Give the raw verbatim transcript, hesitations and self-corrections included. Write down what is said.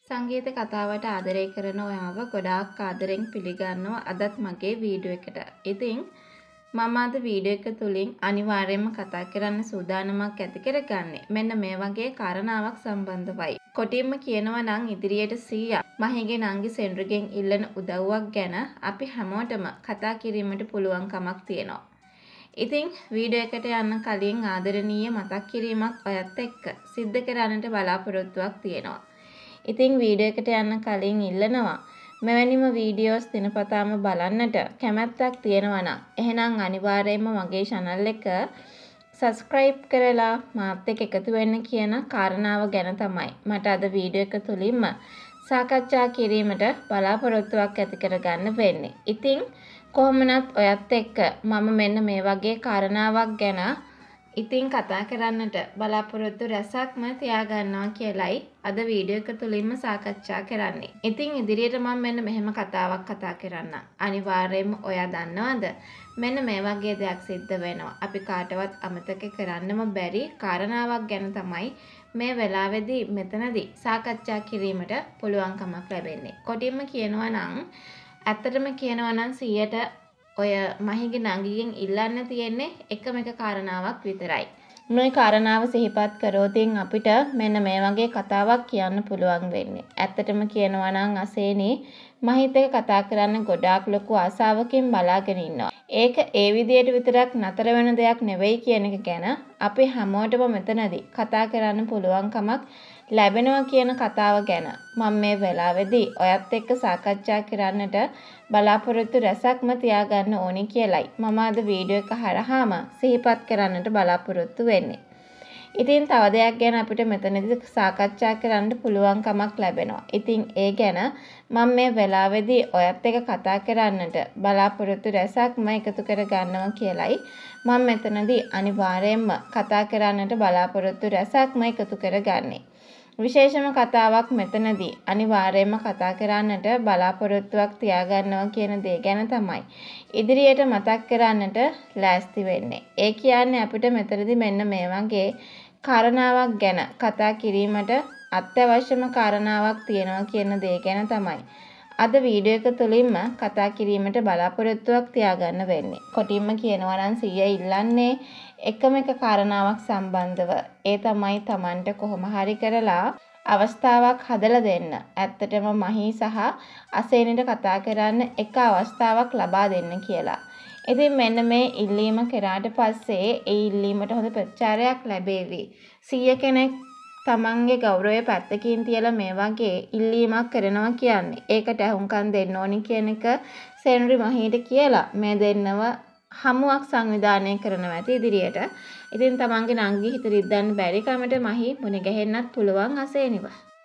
සංගීත කතාවට ආදරය කරන ඔයාව ගොඩාක් ආදරෙන් පිළිගන්නවා අදත් මගේ වීඩියෝ එකට. ඉතින් මම අද වීඩියෝ එක තුලින් අනිවාර්යයෙන්ම කතා කරන්න සූදානමක් ඇති කරගන්නේ මෙන්න මේ වගේ කාරණාවක් සම්බන්ධවයි. කොටින්ම කියනවා නම් ඉදිරියට සීයා මහිගේ නංගි සෙන්ඩ්‍රිගෙන් ඉල්ලන උදව්වක් ගැන අපි හැමෝටම කතා කිරීමට පුළුවන් කමක් තියෙනවා. ඉතින් වීඩියෝ එකට යන්න කලින් ආදරණීය මතක් කිරීමක් ඔයත් එක්ක සිද්ධ කරන්නට බලාපොරොත්තුවක් තියෙනවා. ඉතින් වීඩියෝ එකට යන්න කලින් ඉල්ලනවා මෙවැනිම වීඩියෝස් දිනපතාම බලන්නට කැමැත්තක් තියෙනවා නම් එහෙනම් අනිවාර්යයෙන්ම මගේ channel එක subscribe කරලා මාත් එක්ක එකතු වෙන්න කියන කාරණාව ගැන තමයි මට අද වීඩියෝ එක තුලින්ම සාකච්ඡා කිරීමට බලාපොරොත්තුවක් ඇති කරගන්න වෙන්නේ. ඉතින් කොහොමනත් ඔයත් එක්ක මම මෙන්න මේ වගේ කාරණාවක් ගැන ඉතින් කතා කරන්නට බලාපොරොත්තු රැසක්ම තියාගන්නවා කියලයි අද වීඩියෝ එක තුලින්ම සාකච්ඡා කරන්නේ. ඉතින් ඉදිරියට මම මෙන්න මෙහෙම කතාවක් කතා කරන්න. අනිවාර්යයෙන්ම ඔයා දන්නවද? මෙන්න මේ වගේ දෙයක් සිද්ධ වෙනවා. අපි කාටවත් අමතක කරන්නම බැරි කාරණාවක් ගැන තමයි මේ වෙලාවේදී මෙතනදී සාකච්ඡා කිරීමට පුළුවන්කමක් ලැබෙන්නේ. කොටින්ම කියනවා නම් ඇත්තටම කියනවා නම් සීයට ඔය මහිගේ නංගිගෙන් ඉල්ලන්න තියෙන්නේ එකම එක කාරණාවක් විතරයි. මේ කාරණාව සිහිපත් කරොතින් අපිට මෙන්න මේ වගේ කතාවක් කියන්න පුළුවන් වෙන්නේ. ඇත්තටම කියනවා නම් අසේනේ මහිත් එක්ක කතා කරන්න ගොඩාක් ලොකු ආසාවකින් බලාගෙන ඉන්නවා. ඒක ඒ විදියට විතරක් නතර වෙන දෙයක් නෙවෙයි කියන එක ගැන අපි හැමෝටම මෙතනදී කතා කරන්න පුළුවන්කමක් ලැබෙනවා කියන කතාව ගැන මම මේ වෙලාවේදී ඔයත් එක්ක සාකච්ඡා කරන්නට බලාපොරොත්තු රැසක්ම තියාගන්න ඕනි කියලයි මම අද වීඩියෝ එක හරහාම සිහිපත් කරන්නට බලාපොරොත්තු වෙන්නේ. ඉතින් තව දෙයක් ගැන අපිට මෙතනදී සාකච්ඡා කරන්න පුළුවන්කමක් ලැබෙනවා. ඉතින් ඒ ගැන මම මේ වෙලාවේදී ඔයත් එක්ක කතා කරන්නට බලාපොරොත්තු රැසක්ම එකතු කර ගන්නවා කියලයි මම මෙතනදී අනිවාර්යයෙන්ම කතා කරන්නට බලාපොරොත්තු රැසක්ම එකතු කරගන්නේ. විශේෂම කතාවක් මෙතනදී අනිවාර්යයෙන්ම කතා කරන්නට බලාපොරොත්තුවක් තියාගන්නවා කියන දේ ගැන තමයි ඉදිරියට මතක් කරන්නට ලෑස්ති වෙන්නේ. ඒ කියන්නේ අපිට මෙතනදී මෙන්න මේ වගේ කාරණාවක් ගැන කතා කිරීමට අත්‍යවශ්‍යම කාරණාවක් තියෙනවා කියන දේ ගැන තමයි අද වීඩියෝ එක තුලින්ම කතා කිරීමට බලාපොරොත්තුවක් තියාගන්න වෙන්නේ. කොටින්ම කියනවා නම් සීයා ඉල්ලන්නේ එකම එක කාරණාවක් සම්බන්ධව. ඒ තමයි Tamanට කොහොම හරි කරලා අවස්ථාවක් හදලා දෙන්න. ඇත්තටම මහී සහ අසේනිට කතා කරන්න එක අවස්ථාවක් ලබා දෙන්න කියලා. ඉතින් මෙන්න මේ ඉල්ලීම කරාට පස්සේ ඒ ඉල්ලීමට හොඳ ප්‍රතිචාරයක් ලැබේවි. සීය කෙනෙක් තමන්ගේ ගෞරවය පැත්තකින් තියලා මේ වගේ ඉල්ලීමක් කරනවා කියන්නේ ඒකට අහුම්කම් දෙන්න ඕනි කියන එක සෙන්රි මහීට කියලා මේ දෙන්නව හමුවක් සංවිධානය කරනවා ඇති ඉදිරියට. ඉතින් තමන්ගේ නංගි හිත රිද්දන්න බැරි කමට මහී මුණ ගැහෙන්නත් පුළුවන් අසේනිව.